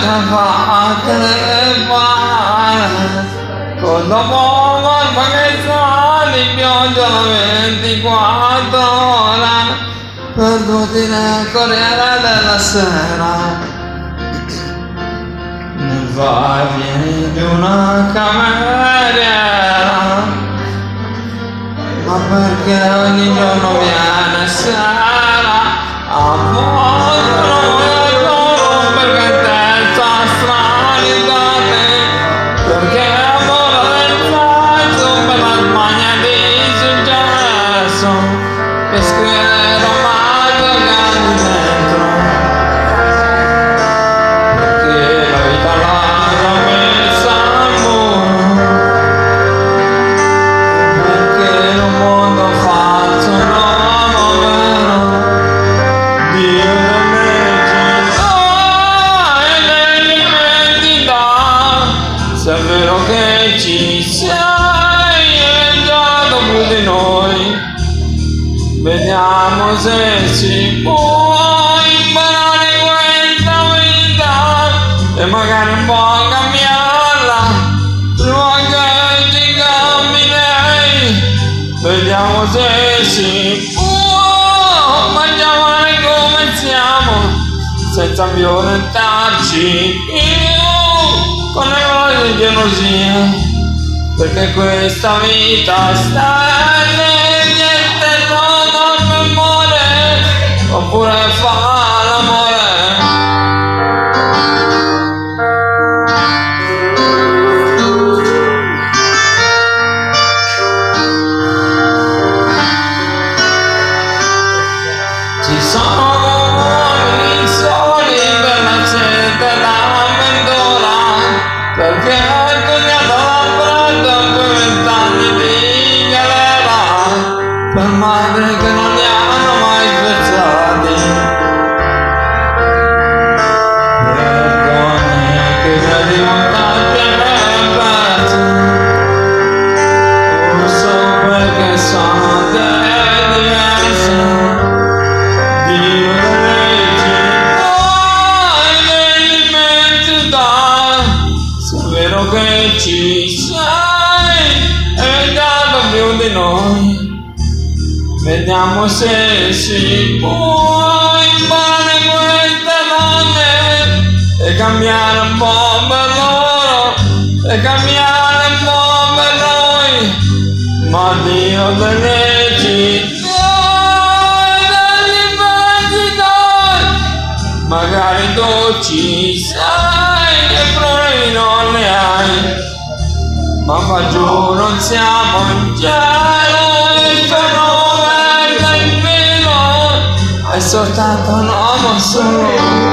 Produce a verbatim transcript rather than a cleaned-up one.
fatte le fare, con dopo colpa che sa di pioggia ventiquattro ore, perduti nel Corriere della Sera. Nel vai e vieni di una cameriera, ma perché ogni giorno viene sera, a volte non vedo perché te sta strani da te, perché amore del pezzo per la smania di successo, che scrive romanzo che hai dentro, perché la vita l'ha messa al muro, perché in un mondo falso un uomo vero, Dio da me ci dà e lei mi dà, se è vero che ci sei e già più di noi, vediamo se si può imparare questa vita e magari un po' cambiarla prima che ci cambi lei. Vediamo se si può mangiare come siamo senza violentarci più con le cose di gelosia, perché questa vita sta e niente non dorme muore, oppure fa l'amore. Ci sono uomini soli per la sete d'avventura, perché hai tagliato la braccia per vent'anni di galera, per madri che non li hanno mai spezzati, per donne che già diventate pezzi, forse perché sono dei diversi. Dio se è vero che ci sei e dato più di noi, vediamo se si può imparare queste donne e cambiare un po' per loro e cambiare un po' per noi, ma Dio delle città degli immensità, magari tu ci sei e problemi non ne hai, ma qua giù non siamo in cielo e sono verde in vino, è soltanto un uomo solo.